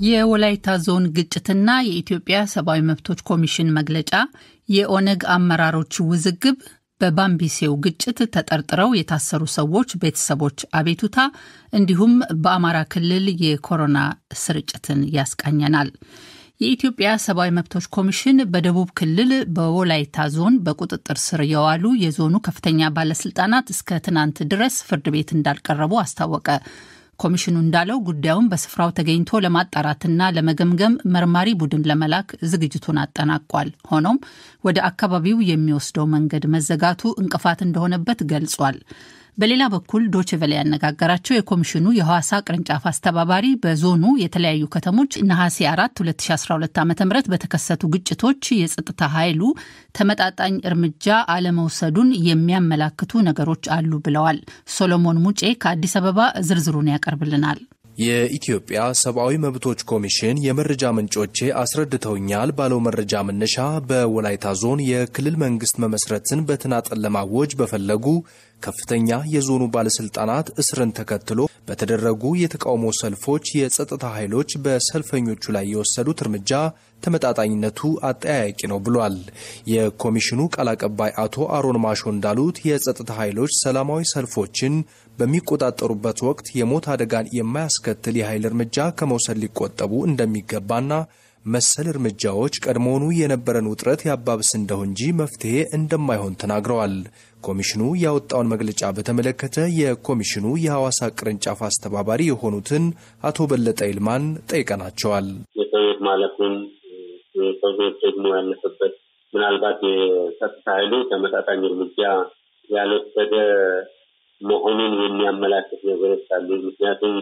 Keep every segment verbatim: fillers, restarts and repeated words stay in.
የወላይታ ዞን ግጭትና የኢትዮጵያ ሰብአዊ መብቶች ኮሚሽን መግለጫ የኦነግ አመራሮች ውዝግብ በባምቢሴው ግጭት ተጠርጥረው የታሰሩ ሰዎች ቤተሰቦች አቤቱታ እንዲሁም በአማራ ክልል የኮሮና ስርጭትን ያስቃኘናል። የኢትዮጵያ ሰብአዊ መብቶች ኮሚሽን በደቡብ ክልል በወላይታ ዞን በቁጥጥር ስር የዋሉ የዞኑ ከፍተኛ ባለስልጣናት እስከ ትናንት ድረስ ፍርድ ቤት እንዳልቀረቡ አስታወቀ። ኮሚሽኑ እንዳለው ጉዳዩን በስፍራው ተገኝቶ ለማጣራትና ለመገምገም መርማሪ ቡድን ለመላክ ዝግጅቱን አጠናቋል። ሆኖም ወደ አካባቢው የሚወስደው መንገድ መዘጋቱ እንቅፋት እንደሆነበት ገልጿል። በሌላ በኩል ዶቼ ቬለ ያነጋገራቸው የኮሚሽኑ የሐዋሳ ቅርንጫፍ አስተባባሪ በዞኑ የተለያዩ ከተሞች ነሐሴ አራት ሁለት ሺህ አስራ ሁለት ዓ.ም በተከሰቱ ግጭቶች የጸጥታ ኃይሉ ተመጣጣኝ እርምጃ አለመውሰዱን የሚያመላክቱ ነገሮች አሉ ብለዋል። ሶሎሞን ሙጬ ከአዲስ አበባ ዝርዝሩን ያቀርብልናል። የኢትዮጵያ ሰብአዊ መብቶች ኮሚሽን የመረጃ ምንጮቼ አስረድተውኛል ባለው መረጃ መነሻ በወላይታ ዞን የክልል መንግስት መመስረትን በተናጠል ለማወጅ በፈለጉ ከፍተኛ የዞኑ ባለስልጣናት እስርን ተከትሎ በተደረጉ የተቃውሞ ሰልፎች የጸጥታ ኃይሎች በሰልፈኞቹ ላይ የወሰዱት እርምጃ ተመጣጣኝነቱ አጠያያቂ ነው ብሏል። የኮሚሽኑ ቃል አቀባይ አቶ አሮን ማሾ እንዳሉት የጸጥታ ኃይሎች ሰላማዊ ሰልፎችን በሚቆጣጠሩበት ወቅት የሞት አደጋን የማያስከትል የኃይል እርምጃ ከመውሰድ ሊቆጠቡ እንደሚገባና መሰል እርምጃዎች ቀድሞውኑ የነበረን ውጥረት ያባብስ እንደው እንጂ መፍትሄ እንደማይሆን ተናግረዋል። ኮሚሽኑ ያወጣውን መግለጫ በተመለከተ የኮሚሽኑ የሐዋሳ ቅርንጫፍ አስተባባሪ የሆኑትን አቶ በለጠ ይልማን ጠይቀናቸዋል። የሰዎች ማለፉን የሰዎች ደግሞ ያለፈበት ምናልባት የጸጥታ ኃይሉ ተመጣጣኝ እርምጃ ያልወሰደ መሆኑን የሚያመላክት ነገሮች አሉ። ምክንያቱም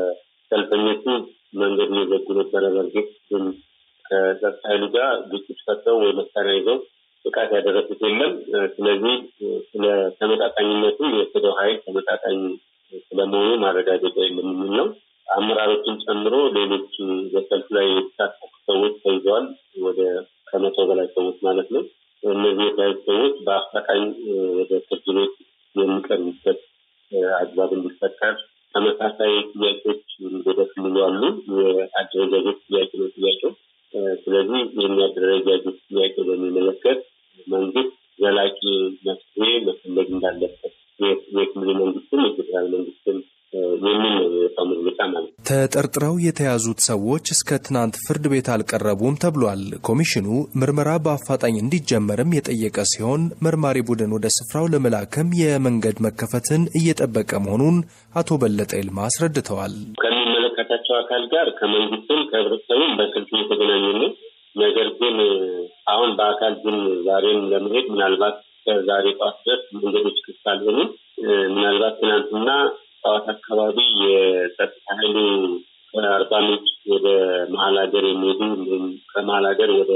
ከሰልፈኞቹ መንገድ የሚዘጉ ነበረ። በርግጥ ግን ከጸጥታ ኃይሉ ጋር ግጭት ፈጥረው ወይ መሳሪያ ይዘው ጥቃት ያደረሱት የለም። ስለዚህ ስለ ተመጣጣኝነቱ የወሰደው ኃይል ተመጣጣኝ ስለመሆኑ ማረጋገጫ የለም የሚል ነው። አመራሮችን ጨምሮ ሌሎች በሰልፍ ላይ የተሳተፉ ሰዎች ተይዘዋል። ወደ ከመቶ በላይ ሰዎች ማለት ነው። እነዚህ የተያዙ ሰዎች በአፋጣኝ ወደ ፍርድ ቤት የሚቀርቡበት አግባብ እንዲፈጠር ተመሳሳይ ጥያቄዎች ወደ ክልሉ አሉ። የአደረጃጀት ጥያቄ ነው ጥያቄው። ስለዚህ የሚያደረጃጀት ጥያቄ በሚመለከት መንግስት ዘላቂ መፍትሄ መፈለግ እንዳለበት የክልሉ መንግስትም የፌዴራል መንግስትም የሚል ነው የወጣው መግለጫ ማለት ነው። ተጠርጥረው የተያዙት ሰዎች እስከ ትናንት ፍርድ ቤት አልቀረቡም ተብሏል። ኮሚሽኑ ምርመራ በአፋጣኝ እንዲጀመርም የጠየቀ ሲሆን መርማሪ ቡድን ወደ ስፍራው ለመላክም የመንገድ መከፈትን እየጠበቀ መሆኑን አቶ በለጠ ይልማ አስረድተዋል። ከሚመለከታቸው አካል ጋር ከመንግስትም ከህብረተሰቡም በስልክ እየተገናኙ ነው። ነገር ግን አሁን በአካል ግን ዛሬም ለመሄድ ምናልባት ከዛሬ ጠዋት ድረስ መንገዶች ክፍት አልሆኑም። ምናልባት ትናንትና ጠዋት አካባቢ የጸጥታ ኃይሉ ከአርባ ምንጭ ወደ መሀል ሀገር የሚሄዱ እንዲሁም ከመሀል ሀገር ወደ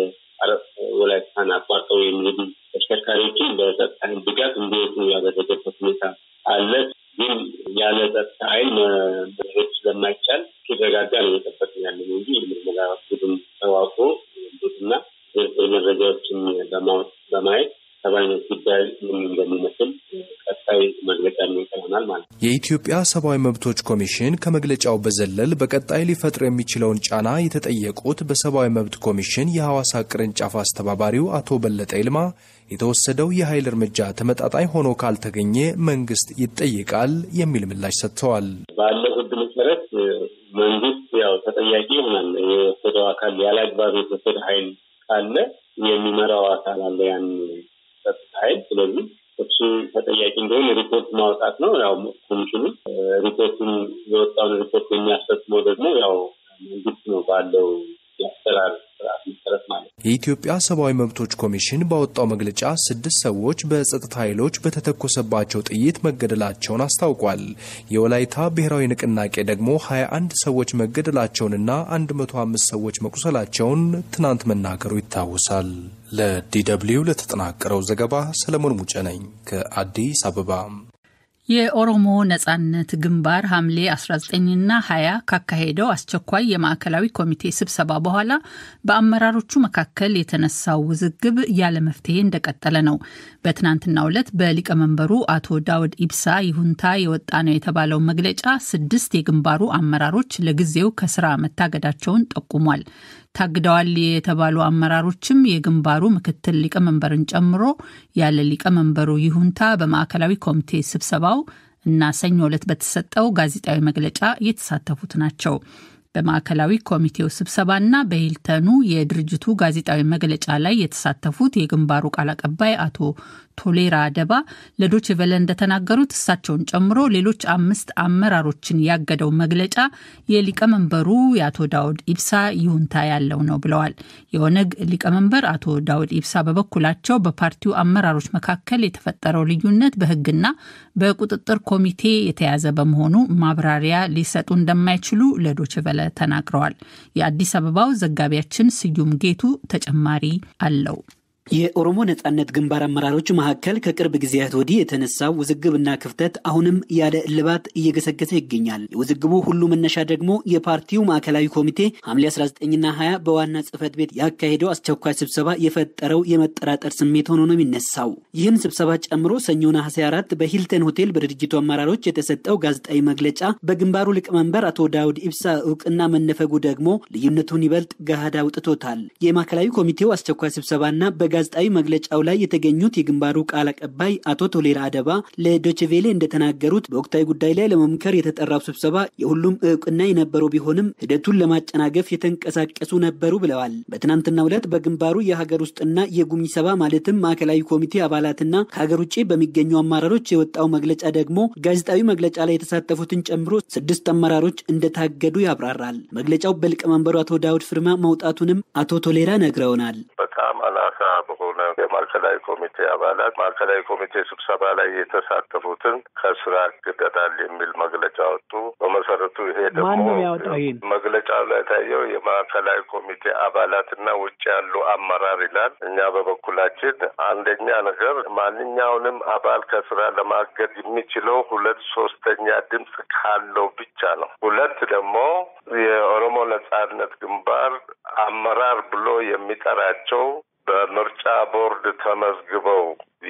ወላይታን አቋርጠው የሚሄዱ ተሽከርካሪዎችን በጸጥታ ኃይል ድጋፍ እንዲወጡ ያደረገበት ሁኔታ አለ። ግን ያለ ጸጥታ ኃይል መሄድ ስለማይቻል ሲረጋጋ ነው እየጠበቅን ያለን እንጂ የምርመራ ቡድን ተዋቅሮ እና መረጃዎችን በማወቅ በማየት ሰብአዊ ጉዳይ ምን እንደሚመስል ቀጣይ መግለጫ ይሆናል ማለት ነው። የኢትዮጵያ ሰብአዊ መብቶች ኮሚሽን ከመግለጫው በዘለል በቀጣይ ሊፈጥር የሚችለውን ጫና የተጠየቁት በሰብአዊ መብት ኮሚሽን የሐዋሳ ቅርንጫፍ አስተባባሪው አቶ በለጠ ይልማ የተወሰደው የኃይል እርምጃ ተመጣጣኝ ሆኖ ካልተገኘ መንግስት ይጠይቃል የሚል ምላሽ ሰጥተዋል። ባለው ህግ መሰረት መንግስት ያው ተጠያቂ ይሆናል። የወሰደው አካል ያላግባብ የተወሰደ ኃይል ካለ የሚመራው አካል አለ ያን ኃይል። ስለዚህ እሱ ተጠያቂ እንደሆነ ሪፖርት ማውጣት ነው። ያው ኮሚሽኑ ሪፖርቱን የወጣውን ሪፖርት የሚያስፈጽመው ደግሞ ያው መንግስት ነው ባለው የአሰራር ስርዓት መሰረት ማለት ነው። የኢትዮጵያ ሰብአዊ መብቶች ኮሚሽን ባወጣው መግለጫ ስድስት ሰዎች በጸጥታ ኃይሎች በተተኮሰባቸው ጥይት መገደላቸውን አስታውቋል። የወላይታ ብሔራዊ ንቅናቄ ደግሞ ሀያ አንድ ሰዎች መገደላቸውንና አንድ መቶ አምስት ሰዎች መቁሰላቸውን ትናንት መናገሩ ይታወሳል። ለዲ ደብልዩ ለተጠናቀረው ዘገባ ሰለሞን ሙጬ ነኝ ከአዲስ አበባ። የኦሮሞ ነጻነት ግንባር ሐምሌ አስራ ዘጠኝ እና ሃያ ካካሄደው አስቸኳይ የማዕከላዊ ኮሚቴ ስብሰባ በኋላ በአመራሮቹ መካከል የተነሳው ውዝግብ ያለ መፍትሄ እንደቀጠለ ነው። በትናንትናው ዕለት በሊቀመንበሩ አቶ ዳውድ ኢብሳ ይሁንታ የወጣ ነው የተባለው መግለጫ ስድስት የግንባሩ አመራሮች ለጊዜው ከስራ መታገዳቸውን ጠቁሟል። ታግደዋል የተባሉ አመራሮችም የግንባሩ ምክትል ሊቀመንበርን ጨምሮ ያለ ሊቀመንበሩ ይሁንታ በማዕከላዊ ኮሚቴ ስብሰባው እና ሰኞ ዕለት በተሰጠው ጋዜጣዊ መግለጫ የተሳተፉት ናቸው። በማዕከላዊ ኮሚቴው ስብሰባና በሂልተኑ የድርጅቱ ጋዜጣዊ መግለጫ ላይ የተሳተፉት የግንባሩ ቃል አቀባይ አቶ ቶሌራ አደባ ለዶቼ ቬለ እንደተናገሩት እሳቸውን ጨምሮ ሌሎች አምስት አመራሮችን ያገደው መግለጫ የሊቀመንበሩ የአቶ ዳውድ ኢብሳ ይሁንታ ያለው ነው ብለዋል። የኦነግ ሊቀመንበር አቶ ዳውድ ኢብሳ በበኩላቸው በፓርቲው አመራሮች መካከል የተፈጠረው ልዩነት በሕግና በቁጥጥር ኮሚቴ የተያዘ በመሆኑ ማብራሪያ ሊሰጡ እንደማይችሉ ለዶቼ ቬለ ተናግረዋል። የአዲስ አበባው ዘጋቢያችን ስዩም ጌቱ ተጨማሪ አለው። የኦሮሞ ነጻነት ግንባር አመራሮች መካከል ከቅርብ ጊዜያት ወዲህ የተነሳው ውዝግብና ክፍተት አሁንም ያለ እልባት እየገሰገሰ ይገኛል። የውዝግቡ ሁሉ መነሻ ደግሞ የፓርቲው ማዕከላዊ ኮሚቴ ሐምሌ አስራ ዘጠኝ እና ሃያ በዋና ጽህፈት ቤት ያካሄደው አስቸኳይ ስብሰባ የፈጠረው የመጠራጠር ስሜት ሆኖ ነው የሚነሳው። ይህን ስብሰባ ጨምሮ ሰኞ ነሐሴ አራት በሂልተን ሆቴል በድርጅቱ አመራሮች የተሰጠው ጋዜጣዊ መግለጫ በግንባሩ ሊቀመንበር አቶ ዳውድ ኢብሳ እውቅና መነፈጉ ደግሞ ልዩነቱን ይበልጥ ገሃድ አውጥቶታል። የማዕከላዊ ኮሚቴው አስቸኳይ ስብሰባና ጋዜጣዊ መግለጫው ላይ የተገኙት የግንባሩ ቃል አቀባይ አቶ ቶሌራ አደባ ለዶቼ ቬለ እንደተናገሩት በወቅታዊ ጉዳይ ላይ ለመምከር የተጠራው ስብሰባ የሁሉም እውቅና የነበረው ቢሆንም ሂደቱን ለማጨናገፍ የተንቀሳቀሱ ነበሩ ብለዋል። በትናንትናው ዕለት በግንባሩ የሀገር ውስጥና የጉሚ ሰባ ማለትም ማዕከላዊ ኮሚቴ አባላትና ከሀገር ውጪ በሚገኙ አመራሮች የወጣው መግለጫ ደግሞ ጋዜጣዊ መግለጫ ላይ የተሳተፉትን ጨምሮ ስድስት አመራሮች እንደታገዱ ያብራራል። መግለጫው በሊቀመንበሩ አቶ ዳውድ ፍርማ መውጣቱንም አቶ ቶሌራ ነግረውናል። በጣም አናሳ በሆነ የማዕከላዊ ኮሚቴ አባላት ማዕከላዊ ኮሚቴ ስብሰባ ላይ የተሳተፉትን ከስራ ገደዳል የሚል መግለጫ ወጡ። በመሰረቱ ይሄ ደግሞ መግለጫው ላይ ታየው የማዕከላዊ ኮሚቴ አባላትና ውጭ ያሉ አመራር ይላል። እኛ በበኩላችን አንደኛ ነገር ማንኛውንም አባል ከስራ ለማገድ የሚችለው ሁለት ሶስተኛ ድምጽ ካለው ብቻ ነው። ሁለት ደግሞ የኦሮሞ ነጻነት ግንባር አመራር ብሎ የሚጠራቸው በምርጫ ቦርድ ተመዝግበው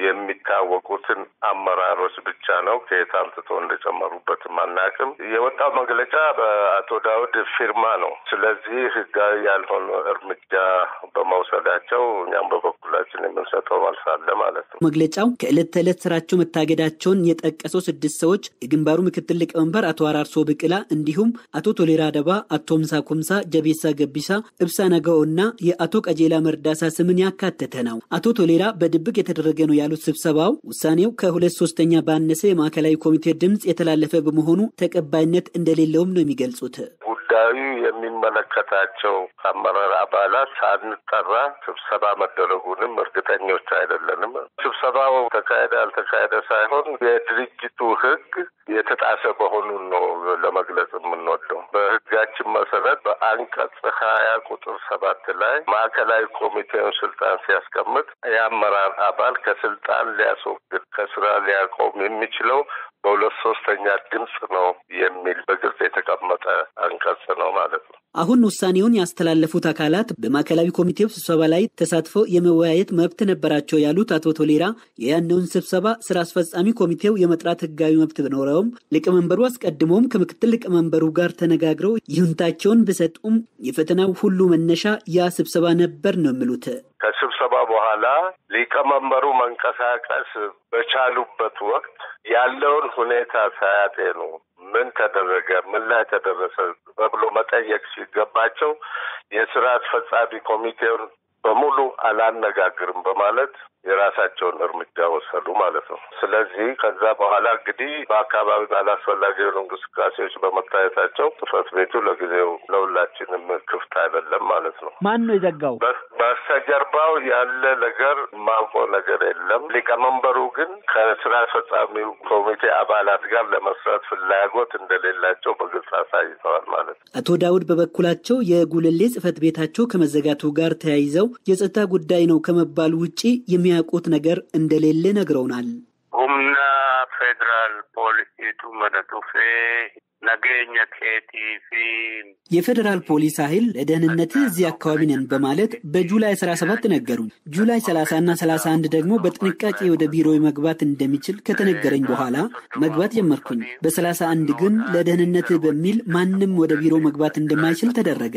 የሚታወቁትን አመራሮች ብቻ ነው። ከየት አምጥቶ እንደጨመሩበት ማናቅም። የወጣው መግለጫ በአቶ ዳውድ ፊርማ ነው። ስለዚህ ህጋዊ ያልሆነ እርምጃ በመውሰዳቸው እኛም በበኩላችን የምንሰጠው መልስ አለ ማለት ነው። መግለጫው ከዕለት ተዕለት ስራቸው መታገዳቸውን የጠቀሰው ስድስት ሰዎች የግንባሩ ምክትል ሊቀመንበር አቶ አራርሶ ብቅላ እንዲሁም አቶ ቶሌራ አደባ፣ አቶ ምሳ ኩምሳ፣ ጀቤሳ ገቢሳ፣ እብሳ ነገውና የአቶ ቀጀላ መርዳሳ ስምን ያካተተ ነው። አቶ ቶሌራ በድብቅ የተደረገ ነው ያሉት ስብሰባው ውሳኔው ከሁለት ሶስተኛ ባነሰ የማዕከላዊ ኮሚቴ ድምጽ የተላለፈ በመሆኑ ተቀባይነት እንደሌለውም ነው የሚገልጹት። ጉዳዩ የሚመለከታቸው አመራር አባላት ሳንጠራ ስብሰባ መደረጉንም እርግጠኞች አይደለንም። ስብሰባው ተካሄደ አልተካሄደ ሳይሆን የድርጅቱ ህግ የተጣሰ መሆኑን ነው ለመግለጽ የምንወደው። በህጋችን መሰረት በአንቀጽ ሀያ ቁጥር ሰባት ላይ ማዕከላዊ ኮሚቴውን ስልጣን ሲያስቀምጥ የአመራር አባል ከስልጣን ሊያስወግድ ከስራ ሊያቆም የሚችለው በሁለት ሶስተኛ ድምጽ ነው የሚል በግልጽ የተቀመጠ አንቀጽ ነው ማለት ነው። አሁን ውሳኔውን ያስተላለፉት አካላት በማዕከላዊ ኮሚቴው ስብሰባ ላይ ተሳትፈው የመወያየት መብት ነበራቸው ያሉት አቶ ቶሌራ የያነውን ስብሰባ ስራ አስፈጻሚ ኮሚቴው የመጥራት ህጋዊ መብት ቢኖረውም ሊቀመንበሩ አስቀድሞም ከምክትል ሊቀመንበሩ ጋር ተነጋግረው ይሁንታቸውን ቢሰጡም የፈተናው ሁሉ መነሻ ያ ስብሰባ ነበር ነው የሚሉት። ከስብሰባ በኋላ ሊቀመንበሩ መንቀሳቀስ በቻሉበት ወቅት ያለውን ሁኔታ ሳያጤኑ ምን ተደረገ ምን ላይ ተደረሰ ብሎ መጠየቅ ሲገባቸው የስራ አስፈጻሚ ኮሚቴውን በሙሉ አላነጋግርም በማለት የራሳቸውን እርምጃ ወሰዱ ማለት ነው። ስለዚህ ከዛ በኋላ እንግዲህ በአካባቢ ባላስፈላጊ የሆኑ እንቅስቃሴዎች በመታየታቸው ጽሕፈት ቤቱ ለጊዜው ለሁላችንም ክፍት አይደለም ማለት ነው። ማን ነው የዘጋው? በስተጀርባው ያለ ነገር ማውቀው ነገር የለም። ሊቀመንበሩ ግን ከስራ አስፈጻሚው ኮሚቴ አባላት ጋር ለመስራት ፍላጎት እንደሌላቸው በግልጽ አሳይተዋል ማለት ነው። አቶ ዳውድ በበኩላቸው የጉልሌ ጽሕፈት ቤታቸው ከመዘጋቱ ጋር ተያይዘው የጸጥታ ጉዳይ ነው ከመባሉ ውጪ የሚያውቁት ነገር እንደሌለ ነግረውናል። ሁምና ፌደራል ፖሊስ ቱመደቱፌ ነገኛ ኬቲፊ የፌደራል ፖሊስ ኃይል ለደህንነት እዚህ አካባቢ ነን በማለት በጁላይ አስራ ሰባት ነገሩን። ጁላይ ሰላሳ እና ሰላሳ አንድ ደግሞ በጥንቃቄ ወደ ቢሮ መግባት እንደሚችል ከተነገረኝ በኋላ መግባት ጀመርኩኝ። በሰላሳ አንድ ግን ለደህንነት በሚል ማንንም ወደ ቢሮ መግባት እንደማይችል ተደረገ።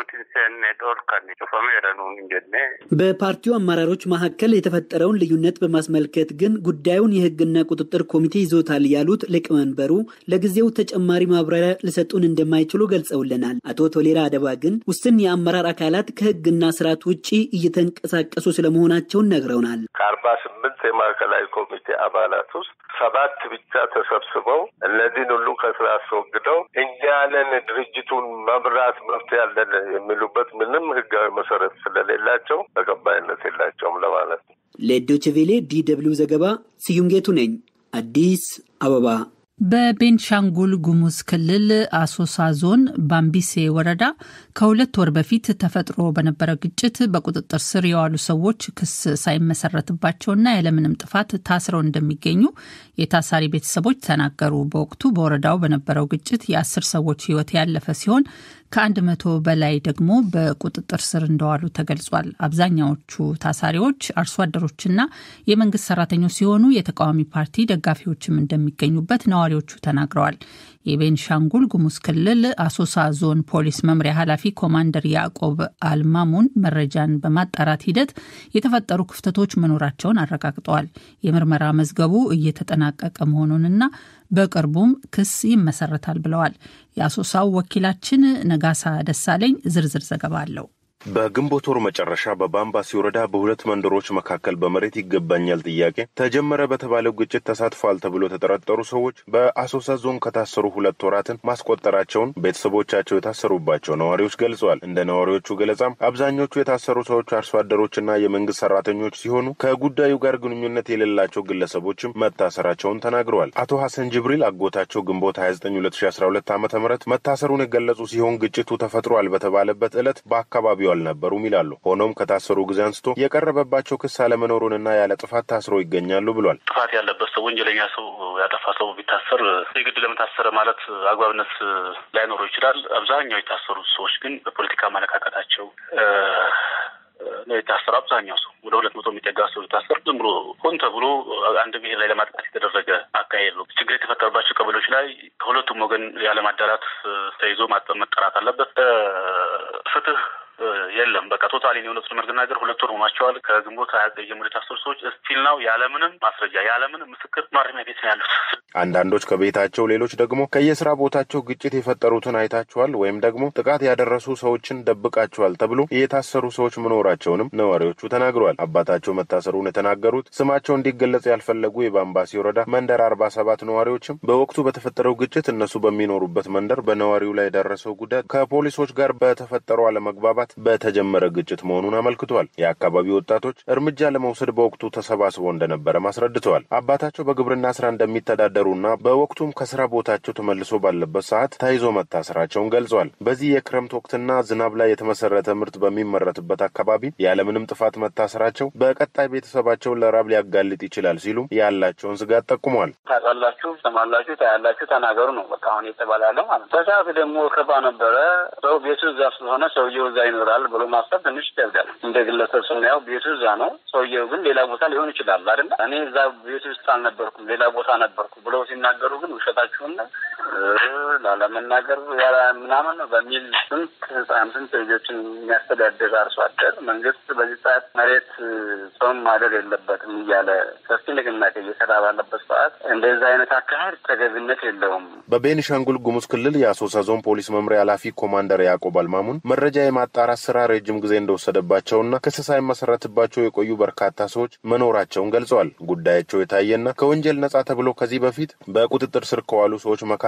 በፓርቲው አመራሮች መካከል የተፈጠረውን ልዩነት በማስመልከት ግን ጉዳዩን የህግና ቁጥጥር ኮሚቴ ይዞታል ያሉት ሊቀመንበሩ ለጊዜው ተጨማሪ ማብራሪያ ሊሰጡን እንደማይችሉ ገልጸውልናል። አቶ ቶሌራ አደባ ግን ውስን የአመራር አካላት ከህግና ስርዓት ውጪ እየተንቀሳቀሱ ስለመሆናቸው ነግረውናል። ከአርባ ስምንት የማዕከላዊ ኮሚቴ አባላት ውስጥ ሰባት ብቻ ተሰብስበው እነዚህን ሁሉ ከስራ አስወግደው እኛንን ድርጅቱን መምራት መብት ያለን የሚሉበት ምንም ህጋዊ መሰረት ስለሌላቸው ተቀባይነት የላቸውም ለማለት ነው። ለዶይቼ ቬለ ዲ ደብሊው ዘገባ ስዩም ጌቱ ነኝ፣ አዲስ አበባ። በቤንሻንጉል ጉሙዝ ክልል አሶሳ ዞን ባምቢሴ ወረዳ ከሁለት ወር በፊት ተፈጥሮ በነበረ ግጭት በቁጥጥር ስር የዋሉ ሰዎች ክስ ሳይመሰረትባቸውና ያለምንም ጥፋት ታስረው እንደሚገኙ የታሳሪ ቤተሰቦች ተናገሩ። በወቅቱ በወረዳው በነበረው ግጭት የአስር ሰዎች ህይወት ያለፈ ሲሆን ከአንድ መቶ በላይ ደግሞ በቁጥጥር ስር እንደዋሉ ተገልጿል። አብዛኛዎቹ ታሳሪዎች አርሶ አደሮችና የመንግስት ሰራተኞች ሲሆኑ የተቃዋሚ ፓርቲ ደጋፊዎችም እንደሚገኙበት ነዋሪዎቹ ተናግረዋል። የቤንሻንጉል ጉሙዝ ክልል አሶሳ ዞን ፖሊስ መምሪያ ኃላፊ ኮማንደር ያዕቆብ አልማሙን መረጃን በማጣራት ሂደት የተፈጠሩ ክፍተቶች መኖራቸውን አረጋግጠዋል። የምርመራ መዝገቡ እየተጠናቀቀ መሆኑንና በቅርቡም ክስ ይመሰረታል ብለዋል። የአሶሳው ወኪላችን ነጋሳ ደሳለኝ ዝርዝር ዘገባ አለው። በግንቦት ወር መጨረሻ በባምባሲ ወረዳ በሁለት መንደሮች መካከል በመሬት ይገባኛል ጥያቄ ተጀመረ በተባለው ግጭት ተሳትፈዋል ተብሎ ተጠረጠሩ ሰዎች በአሶሳ ዞን ከታሰሩ ሁለት ወራትን ማስቆጠራቸውን ቤተሰቦቻቸው የታሰሩባቸው ነዋሪዎች ገልጸዋል። እንደ ነዋሪዎቹ ገለጻም አብዛኞቹ የታሰሩ ሰዎች አርሶ አደሮችና የመንግስት ሰራተኞች ሲሆኑ ከጉዳዩ ጋር ግንኙነት የሌላቸው ግለሰቦችም መታሰራቸውን ተናግረዋል። አቶ ሐሰን ጅብሪል አጎታቸው ግንቦት ሃያ ዘጠኝ ሁለት ሺህ አስራ ሁለት ዓመተ ምህረት መታሰሩን የገለጹ ሲሆን ግጭቱ ተፈጥሯል በተባለበት ዕለት በአካባቢው አልነበሩም ይላሉ። ሆኖም ከታሰሩ ጊዜ አንስቶ የቀረበባቸው ክስ አለመኖሩንና ያለ ጥፋት ታስረው ይገኛሉ ብሏል። ጥፋት ያለበት ሰው ወንጀለኛ ሰው ያጠፋ ሰው ቢታሰር የግድ ለምን ታሰረ ማለት አግባብነት ላይኖረው ይችላል። አብዛኛው የታሰሩ ሰዎች ግን በፖለቲካ አመለካከታቸው ነው የታሰሩ። አብዛኛው ሰው ወደ ሁለት መቶ የሚጠጋ ሰው የታሰሩ ዝም ብሎ ሆን ተብሎ አንድ ብሔር ላይ ለማጥቃት የተደረገ አካሄድ ነው። ችግር የተፈጠረባቸው ቀበሌዎች ላይ ከሁለቱም ወገን ያለማዳራት ተይዞ መጠራት አለበት። ፍትህ የለም። በቃ ቶታሊ ነው ነው መርገናገር ሁለት ወር ሆኗቸዋል። ከግንቦት ሃያ ዘጠኝ ጀምሮ የታሰሩ ሰዎች ስቲል ነው ያለምንም ማስረጃ ያለምንም ምስክር ማረሚያ ቤት ነው ያሉት። አንዳንዶች ከቤታቸው ሌሎች ደግሞ ከየስራ ቦታቸው ግጭት የፈጠሩትን አይታቸዋል ወይም ደግሞ ጥቃት ያደረሱ ሰዎችን ደብቃቸዋል ተብሎ የታሰሩ ሰዎች መኖራቸውንም ነዋሪዎቹ ተናግረዋል። አባታቸው መታሰሩን የተናገሩት ስማቸው እንዲገለጽ ያልፈለጉ የባምባሲ ወረዳ መንደር አርባ ሰባት ነዋሪዎችም በወቅቱ በተፈጠረው ግጭት እነሱ በሚኖሩበት መንደር በነዋሪው ላይ ደረሰው ጉዳት ከፖሊሶች ጋር በተፈጠረው አለመግባባት በተጀመረ ግጭት መሆኑን አመልክተዋል። የአካባቢው ወጣቶች እርምጃ ለመውሰድ በወቅቱ ተሰባስበው እንደነበረ ማስረድተዋል። አባታቸው በግብርና ስራ እንደሚተዳደሩና በወቅቱም ከስራ ቦታቸው ተመልሶ ባለበት ሰዓት ታይዞ መታሰራቸውን ገልጸዋል። በዚህ የክረምት ወቅትና ዝናብ ላይ የተመሰረተ ምርት በሚመረትበት አካባቢ ያለምንም ጥፋት መታሰራቸው በቀጣይ ቤተሰባቸው ለራብ ሊያጋልጥ ይችላል ሲሉ ያላቸውን ስጋት ጠቁመዋል። ታውቃላችሁ፣ ሰማላችሁ፣ ታያላችሁ፣ ተናገሩ ነው በቃ አሁን የተባለ ያለው ማለት ነው። በሰዓቱ ደግሞ ከባ ነበረ ሰው ቤቱ እዛ ስለሆነ ሰውየው እዛ ይኖራል ብሎ ማሰብ ትንሽ ይከብዳል። እንደ ግለሰብ ስናየው ቤቱ እዛ ነው፣ ሰውየው ግን ሌላ ቦታ ሊሆን ይችላል አይደል? እኔ እዛ ቤቱ ውስጥ አልነበርኩም ሌላ ቦታ ነበርኩ ብለው ሲናገሩ ግን ውሸታችሁን ላለመናገር ያላ ምናምን ነው በሚል ስንት ህፃን ስንት ልጆችን የሚያስተዳድር አርሶ አደር መንግስት በዚህ ሰዓት መሬት ሰውም ማደር የለበትም እያለ ሰፊ ንቅናቄ እየሰራ ባለበት ሰዓት እንደዚህ አይነት አካሄድ ተገቢነት የለውም። በቤኒሻንጉል ጉሙዝ ክልል የአሶሳ ዞን ፖሊስ መምሪያ ኃላፊ ኮማንደር ያዕቆብ አልማሙን መረጃ የማጣራት ስራ ረጅም ጊዜ እንደወሰደባቸውና ክስ ሳይመሰረትባቸው የቆዩ በርካታ ሰዎች መኖራቸውን ገልጸዋል። ጉዳያቸው የታየና ከወንጀል ነጻ ተብሎ ከዚህ በፊት በቁጥጥር ስር ከዋሉ ሰዎች መካከል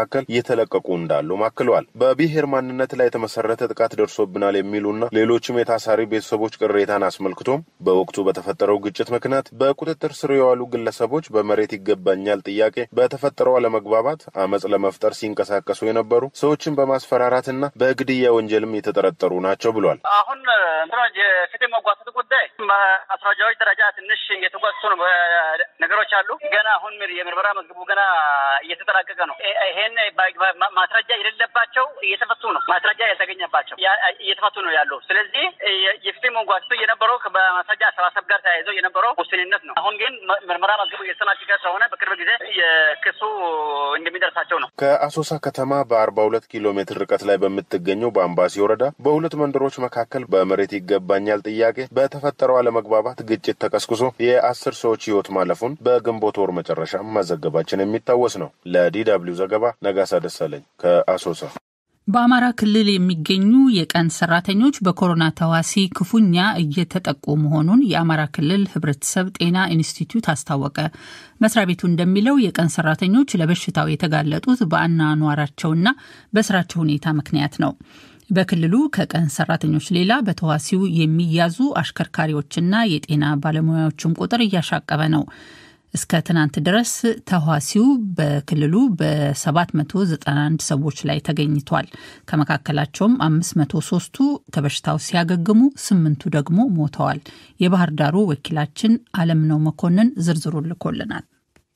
መካከል እየተለቀቁ እንዳሉ ማክለዋል። በብሔር ማንነት ላይ የተመሰረተ ጥቃት ደርሶብናል የሚሉና ሌሎችም የታሳሪ ቤተሰቦች ቅሬታን አስመልክቶም በወቅቱ በተፈጠረው ግጭት ምክንያት በቁጥጥር ስር የዋሉ ግለሰቦች በመሬት ይገባኛል ጥያቄ በተፈጠረው አለመግባባት አመጽ ለመፍጠር ሲንቀሳቀሱ የነበሩ ሰዎችን በማስፈራራትና በግድያ ወንጀልም የተጠረጠሩ ናቸው ብሏል። አሁን እንትኖች የፍትህ መጓተት ጉዳይ አስራጃዎች ደረጃ ትንሽ የተጓተቱ ነው ነገሮች አሉ። ገና አሁን የምርመራ መዝገቡ ገና እየተጠናቀቀ ነው። ይሄን ማስረጃ የሌለባቸው እየተፈቱ ነው። ማስረጃ ያልተገኘባቸው እየተፈቱ ነው ያለው። ስለዚህ የፍትህ መጓተቱ የነበረው በማስረጃ አሰባሰብ ጋር ተያይዘው የነበረው ውስንነት ነው። አሁን ግን ምርመራ መዝገቡ እየተጠናቀቀ ስለሆነ በቅርብ ጊዜ የክሱ እንደሚደርሳቸው ነው። ከአሶሳ ከተማ በአርባ ሁለት ኪሎ ሜትር ርቀት ላይ በምትገኘው በአምባሲ ወረዳ በሁለት መንደሮች መካከል በመሬት ይገባኛል ጥያቄ በተፈጠረው አለመግባባት ግጭት ተቀስቅሶ የአስር ሰዎች ህይወት ማለፉን በግንቦት ወር መጨረሻ ማዘገባችን የሚታወስ ነው። ለዲደብሊው ዘገባ ነጋሳ ደሳለኝ ከአሶሳ። በአማራ ክልል የሚገኙ የቀን ሰራተኞች በኮሮና ተዋሲ ክፉኛ እየተጠቁ መሆኑን የአማራ ክልል ህብረተሰብ ጤና ኢንስቲትዩት አስታወቀ። መስሪያ ቤቱ እንደሚለው የቀን ሰራተኞች ለበሽታው የተጋለጡት በአኗኗራቸውና በስራቸው ሁኔታ ምክንያት ነው። በክልሉ ከቀን ሰራተኞች ሌላ በተዋሲው የሚያዙ አሽከርካሪዎችና የጤና ባለሙያዎችም ቁጥር እያሻቀበ ነው። እስከ ትናንት ድረስ ተዋሲው በክልሉ በሰባት መቶ ዘጠና አንድ ሰዎች ላይ ተገኝቷል። ከመካከላቸውም አምስት መቶ ሶስቱ ከበሽታው ሲያገግሙ ስምንቱ ደግሞ ሞተዋል። የባህር ዳሩ ወኪላችን አለምነው መኮንን ዝርዝሩ ልኮልናል።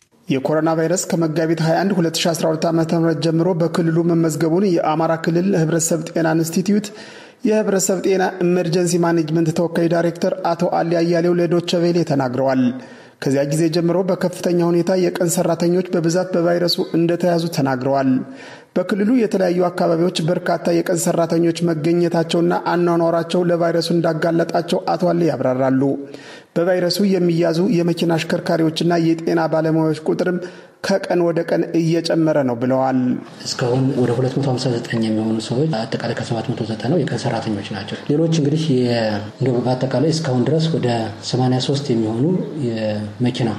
የኮሮና ቫይረስ ከመጋቢት ሃያ አንድ ሁለት ሺህ አስራ ሁለት ዓ.ም ጀምሮ በክልሉ መመዝገቡን የአማራ ክልል ህብረተሰብ ጤና ኢንስቲትዩት የህብረተሰብ ጤና ኢመርጀንሲ ማኔጅመንት ተወካይ ዳይሬክተር አቶ አሊ አያሌው ለዶቼ ቬለ ተናግረዋል። ከዚያ ጊዜ ጀምሮ በከፍተኛ ሁኔታ የቀን ሰራተኞች በብዛት በቫይረሱ እንደተያዙ ተናግረዋል። በክልሉ የተለያዩ አካባቢዎች በርካታ የቀን ሰራተኞች መገኘታቸውና አኗኗራቸው ለቫይረሱ እንዳጋለጣቸው አቶ አሊ ያብራራሉ። በቫይረሱ የሚያዙ የመኪና አሽከርካሪዎችና የጤና ባለሙያዎች ቁጥርም ከቀን ወደ ቀን እየጨመረ ነው ብለዋል። እስካሁን ወደ ሁለት መቶ ሃምሳ ዘጠኝ የሚሆኑ ሰዎች አጠቃላይ ከሰባት መቶ ዘጠና ነው የቀን ሰራተኞች ናቸው። ሌሎች እንግዲህ እንደው በአጠቃላይ እስካሁን ድረስ ወደ ሰማንያ ሶስት የሚሆኑ የመኪና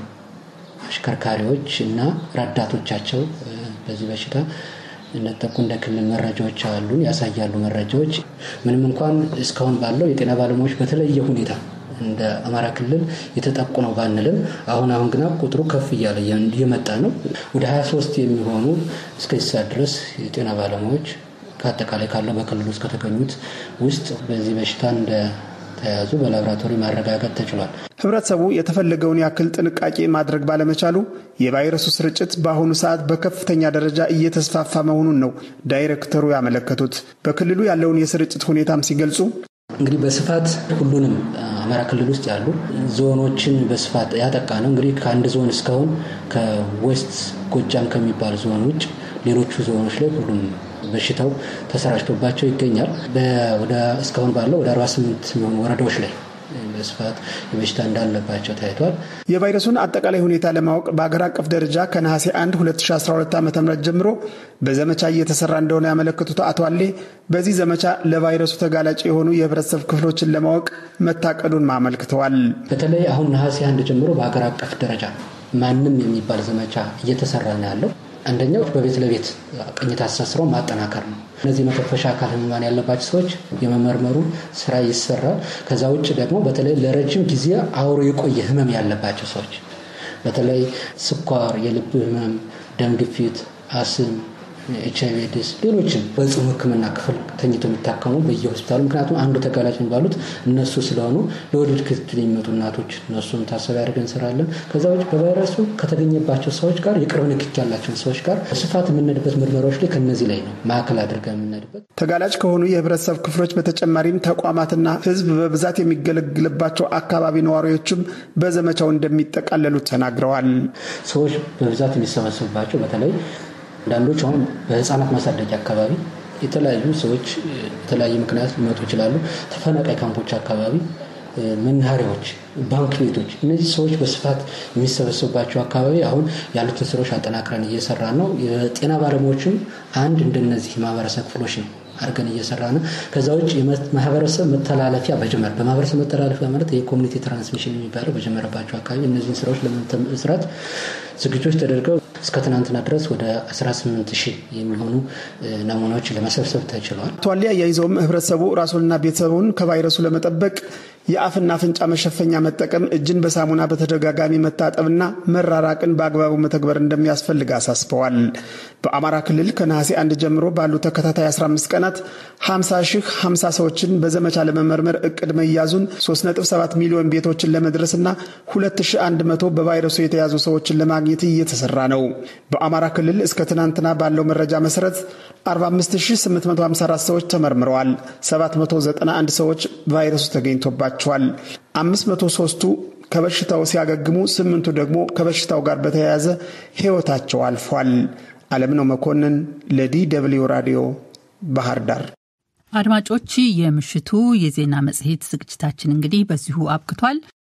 አሽከርካሪዎች እና ረዳቶቻቸው በዚህ በሽታ እንደተጠቁ እንደ ክልል መረጃዎች አሉን ያሳያሉ። መረጃዎች ምንም እንኳን እስካሁን ባለው የጤና ባለሙያዎች በተለየ ሁኔታ እንደ አማራ ክልል የተጠቁ ነው ባንልም አሁን አሁን ግን ቁጥሩ ከፍ እያለ እየመጣ ነው። ወደ ሃያ ሶስት የሚሆኑ እስከዚህ ሰዓት ድረስ የጤና ባለሙያዎች ከአጠቃላይ ካለው በክልሉ ውስጥ ከተገኙት ውስጥ በዚህ በሽታ እንደ ተያዙ በላብራቶሪ ማረጋገጥ ተችሏል። ህብረተሰቡ የተፈለገውን ያክል ጥንቃቄ ማድረግ ባለመቻሉ የቫይረሱ ስርጭት በአሁኑ ሰዓት በከፍተኛ ደረጃ እየተስፋፋ መሆኑን ነው ዳይሬክተሩ ያመለከቱት። በክልሉ ያለውን የስርጭት ሁኔታም ሲገልጹ እንግዲህ በስፋት ሁሉንም አማራ ክልል ውስጥ ያሉ ዞኖችን በስፋት ያጠቃ ነው። እንግዲህ ከአንድ ዞን እስካሁን ከዌስት ጎጃም ከሚባል ዞን ውጭ ሌሎቹ ዞኖች ላይ ሁሉም በሽታው ተሰራጭቶባቸው ይገኛል። ወደ እስካሁን ባለው ወደ አርባ ስምንት የሚሆኑ ወረዳዎች ላይ በስፋት የበሽታ እንዳለባቸው ታይቷል። የቫይረሱን አጠቃላይ ሁኔታ ለማወቅ በአገር አቀፍ ደረጃ ከነሐሴ አንድ ሁለት ሺህ አስራ ሁለት ዓ.ም ጀምሮ በዘመቻ እየተሰራ እንደሆነ ያመለከቱት አቶ አሌ በዚህ ዘመቻ ለቫይረሱ ተጋላጭ የሆኑ የህብረተሰብ ክፍሎችን ለማወቅ መታቀዱን ማመልክተዋል። በተለይ አሁን ነሐሴ አንድ ጀምሮ በአገር አቀፍ ደረጃ ማንም የሚባል ዘመቻ እየተሰራ ነው ያለው። አንደኛው በቤት ለቤት ቅኝት አስተሳስሮ ማጠናከር ነው። እነዚህ መተፈሻ አካል ህመም ያለባቸው ሰዎች የመመርመሩ ስራ ይሰራል። ከዛ ውጭ ደግሞ በተለይ ለረጅም ጊዜ አውሮ የቆየ ህመም ያለባቸው ሰዎች በተለይ ስኳር፣ የልብ ህመም፣ ደም ግፊት፣ አስም፣ ኤች አይ ቪ ኤድስ ሌሎችም በጽኑ ህክምና ክፍል ተኝተው የሚታከሙ በየሆስፒታሉ ምክንያቱም አንዱ ተጋላጭ የሚባሉት እነሱ ስለሆኑ ለወሊድ ክትትል የሚመጡ እናቶች እነሱን ታሳቢ አድርገን እንሰራለን። ከዛ ውጭ በቫይረሱ ከተገኘባቸው ሰዎች ጋር የቅርብ ንክኪ ያላቸው ሰዎች ጋር በስፋት የምንሄድበት ምርመራዎች ላይ ከነዚህ ላይ ነው ማዕከል አድርገን የምንሄድበት። ተጋላጭ ከሆኑ የህብረተሰብ ክፍሎች በተጨማሪም ተቋማትና ህዝብ በብዛት የሚገለግልባቸው አካባቢ ነዋሪዎችም በዘመቻው እንደሚጠቃለሉ ተናግረዋል። ሰዎች በብዛት የሚሰበሰቡባቸው በተለይ አንዳንዶች አሁን በህፃናት ማሳደጊያ አካባቢ የተለያዩ ሰዎች የተለያየ ምክንያት ሊመጡ ይችላሉ። ተፈናቃይ ካምፖች አካባቢ፣ መናኸሪያዎች፣ ባንክ ቤቶች እነዚህ ሰዎች በስፋት የሚሰበሰቡባቸው አካባቢ አሁን ያሉትን ስራዎች አጠናክረን እየሰራን ነው። የጤና ባለሙያዎችም አንድ እንደነዚህ ማህበረሰብ ክፍሎች ነው አርገን እየሰራን ነው። ከዛ ውጭ የማህበረሰብ መተላለፊያ በጀመር በማህበረሰብ መተላለፊያ ማለት የኮሚኒቲ ትራንስሚሽን የሚባለው በጀመረባቸው አካባቢ እነዚህን ስራዎች ለመስራት ዝግጅቶች ተደርገው እስከ ትናንትና ድረስ ወደ አስራ ስምንት ሺህ የሚሆኑ ናሙናዎች ለመሰብሰብ ተችሏል። ቷሊ ያይዘውም ህብረተሰቡ ራሱንና ቤተሰቡን ከቫይረሱ ለመጠበቅ የአፍና አፍንጫ መሸፈኛ መጠቀም፣ እጅን በሳሙና በተደጋጋሚ መታጠብና መራራቅን በአግባቡ መተግበር እንደሚያስፈልግ አሳስበዋል። በአማራ ክልል ከነሐሴ አንድ ጀምሮ ባሉ ተከታታይ አስራ አምስት ቀናት ሃምሳ ሺህ ሃምሳ ሰዎችን በዘመቻ ለመመርመር እቅድ መያዙን፣ ሶስት ነጥብ ሰባት ሚሊዮን ቤቶችን ለመድረስና ሁለት ሺህ አንድ መቶ በቫይረሱ የተያዙ ሰዎችን ለማግኘት እየተሰራ ነው። በአማራ ክልል እስከ ትናንትና ባለው መረጃ መሰረት አርባ አምስት ሺህ ስምንት መቶ ሃምሳ አራት ሰዎች ተመርምረዋል። ሰባት መቶ ዘጠና አንድ ሰዎች ቫይረሱ ተገኝቶባቸዋል። አምስት መቶ ሶስቱ ከበሽታው ሲያገግሙ፣ ስምንቱ ደግሞ ከበሽታው ጋር በተያያዘ ህይወታቸው አልፏል። ዓለምነው መኮንን ለዲ ደብልዩ ራዲዮ ባህር ዳር። አድማጮች፣ የምሽቱ የዜና መጽሔት ዝግጅታችን እንግዲህ በዚሁ አብቅቷል።